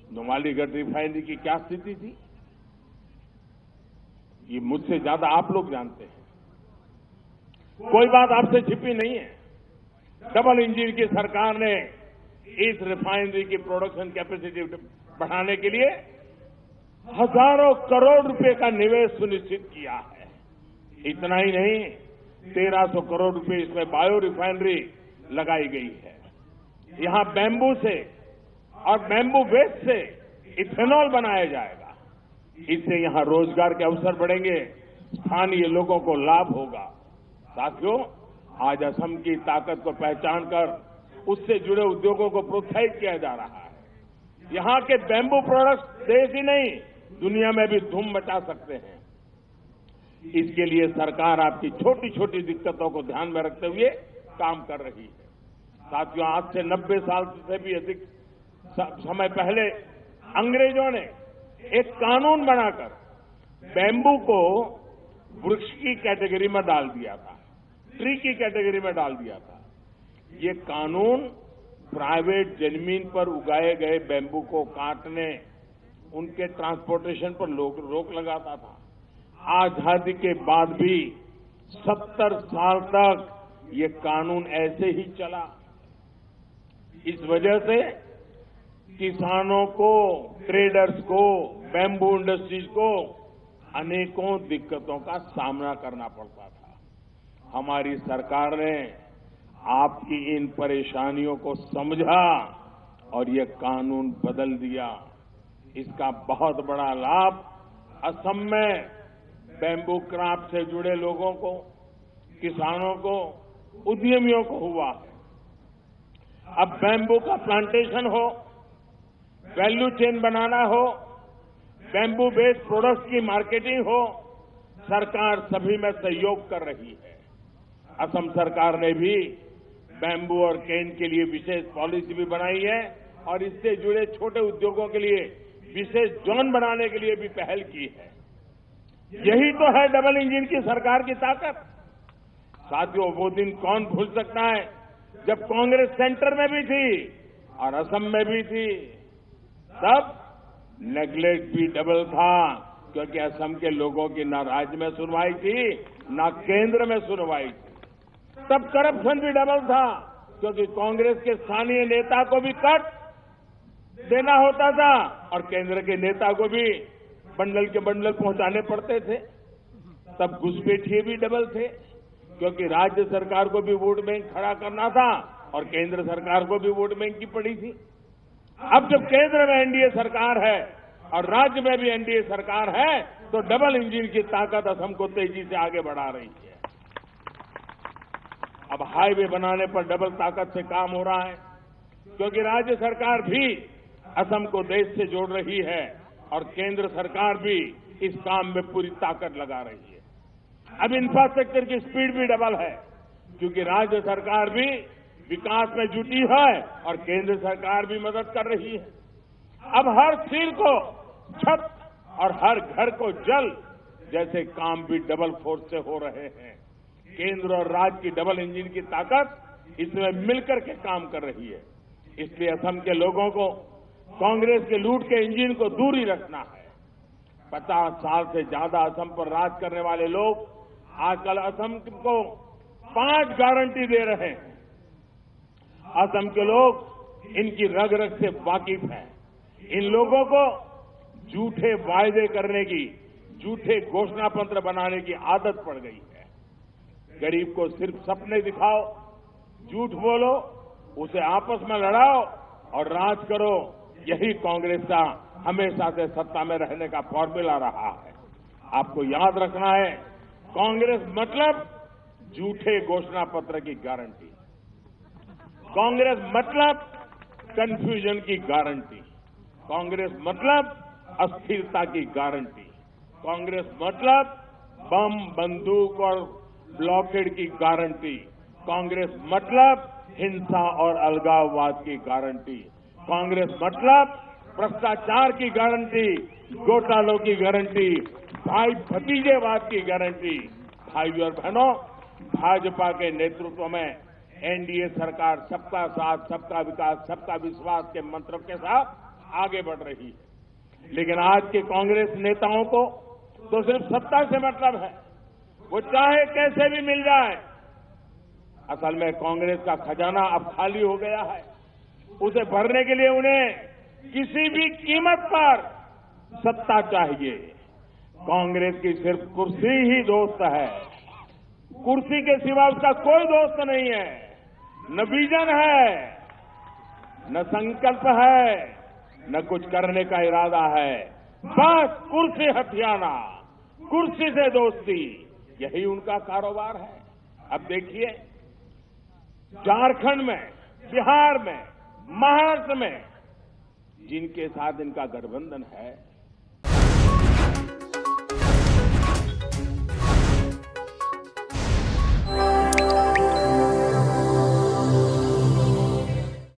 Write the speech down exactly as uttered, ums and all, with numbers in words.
Numaligarh refinery की क्या स्थिति थी, ये मुझसे ज्यादा आप लोग जानते हैं। कोई बात आपसे छिपी नहीं है। डबल इंजन की सरकार ने इस रिफाइनरी की प्रोडक्शन कैपेसिटी बढ़ाने के लिए हजारों करोड़ रुपए का निवेश सुनिश्चित किया है। इतना ही नहीं, तेरह सौ करोड़ रुपए इसमें बायो रिफाइनरी लगाई गई है। यहां बैम्बू से और बैम्बू वेस्ट से इथेनॉल बनाया जाएगा। इससे यहां रोजगार के अवसर बढ़ेंगे, स्थानीय लोगों को लाभ होगा। साथियों, आज असम की ताकत को पहचान कर उससे जुड़े उद्योगों को प्रोत्साहित किया जा रहा है। यहां के बैम्बू प्रोडक्ट्स देश ही नहीं, दुनिया में भी धूम मचा सकते हैं। इसके लिए सरकार आपकी छोटी छोटी दिक्कतों को ध्यान में रखते हुए काम कर रही है। साथियों, आज से नब्बे साल से भी अधिक समय पहले अंग्रेजों ने एक कानून बनाकर बैम्बू को वृक्ष की कैटेगरी में डाल दिया था, ट्री की कैटेगरी में डाल दिया था। ये कानून प्राइवेट जमीन पर उगाए गए बैम्बू को काटने, उनके ट्रांसपोर्टेशन पर रोक लगाता था। आजादी के बाद भी सत्तर साल तक ये कानून ऐसे ही चला। इस वजह से किसानों को, ट्रेडर्स को, बैम्बू इंडस्ट्रीज को अनेकों दिक्कतों का सामना करना पड़ता था। हमारी सरकार ने आपकी इन परेशानियों को समझा और ये कानून बदल दिया। इसका बहुत बड़ा लाभ असम में बैम्बू क्राफ्ट से जुड़े लोगों को, किसानों को, उद्यमियों को हुआ है। अब बैम्बू का प्लांटेशन हो, वैल्यू चेन बनाना हो, बैम्बू बेस्ड प्रोडक्ट्स की मार्केटिंग हो, सरकार सभी में सहयोग कर रही है। असम सरकार ने भी बैम्बू और केन के लिए विशेष पॉलिसी भी बनाई है और इससे जुड़े छोटे उद्योगों के लिए विशेष जोन बनाने के लिए भी पहल की है। यही तो है डबल इंजन की सरकार की ताकत। साथियों, वो दिन कौन भूल सकता है जब कांग्रेस सेंटर में भी थी और असम में भी थी। तब नेगलेक्ट भी डबल था, क्योंकि असम के लोगों की ना राज्य में सुनवाई थी, ना केंद्र में सुनवाई थी। तब करप्शन भी डबल था, क्योंकि कांग्रेस के स्थानीय नेता को भी कट देना होता था और केंद्र के नेता को भी बंडल के बंडल पहुंचाने पड़ते थे। तब घुसपैठिए भी डबल थे, क्योंकि राज्य सरकार को भी वोट बैंक खड़ा करना था और केंद्र सरकार को भी वोट बैंक की पड़ी थी। अब जब केंद्र में एनडीए सरकार है और राज्य में भी एनडीए सरकार है, तो डबल इंजन की ताकत असम को तेजी से आगे बढ़ा रही है। अब हाईवे बनाने पर डबल ताकत से काम हो रहा है, क्योंकि राज्य सरकार भी असम को देश से जोड़ रही है और केंद्र सरकार भी इस काम में पूरी ताकत लगा रही है। अब इंफ्रास्ट्रक्चर की स्पीड भी डबल है, क्योंकि राज्य सरकार भी विकास में जुटी है और केंद्र सरकार भी मदद कर रही है। अब हर सिर को छत और हर घर को जल जैसे काम भी डबल फोर्स से हो रहे हैं। केंद्र और राज्य की डबल इंजन की ताकत इसमें मिलकर के काम कर रही है। इसलिए असम के लोगों को कांग्रेस के लूट के इंजन को दूर ही रखना है। पचास साल से ज्यादा असम पर राज करने वाले लोग आजकल असम को पांच गारंटी दे रहे हैं। असम के लोग इनकी रग रग से वाकिफ हैं। इन लोगों को झूठे वायदे करने की, झूठे घोषणा पत्र बनाने की आदत पड़ गई है। गरीब को सिर्फ सपने दिखाओ, झूठ बोलो, उसे आपस में लड़ाओ और राज करो। यही कांग्रेस का हमेशा से सत्ता में रहने का फॉर्मूला रहा है। आपको याद रखना है, कांग्रेस मतलब झूठे घोषणा पत्र की गारंटी, कांग्रेस मतलब कंफ्यूजन की गारंटी, कांग्रेस मतलब अस्थिरता की गारंटी, कांग्रेस मतलब बम, बंदूक और ब्लॉकेड की गारंटी, कांग्रेस मतलब हिंसा और अलगाववाद की गारंटी, कांग्रेस मतलब भ्रष्टाचार की गारंटी, घोटालों की गारंटी, भाई भतीजेवाद की गारंटी। भाइयों और बहनों, भाजपा के नेतृत्व में एनडीए सरकार सबका साथ, सबका विकास, सबका विश्वास के मंत्र के साथ आगे बढ़ रही है। लेकिन आज के कांग्रेस नेताओं को तो सिर्फ सत्ता से मतलब है, वो चाहे कैसे भी मिल जाए। असल में कांग्रेस का खजाना अब खाली हो गया है, उसे भरने के लिए उन्हें किसी भी कीमत पर सत्ता चाहिए। कांग्रेस की सिर्फ कुर्सी ही दोस्त है, कुर्सी के सिवा उसका कोई दोस्त नहीं है। न विजन है, न संकल्प है, न कुछ करने का इरादा है। बस कुर्सी हथियाना, कुर्सी से दोस्ती, यही उनका कारोबार है। अब देखिए, झारखंड में, बिहार में, महाराष्ट्र में जिनके साथ इनका गठबंधन है,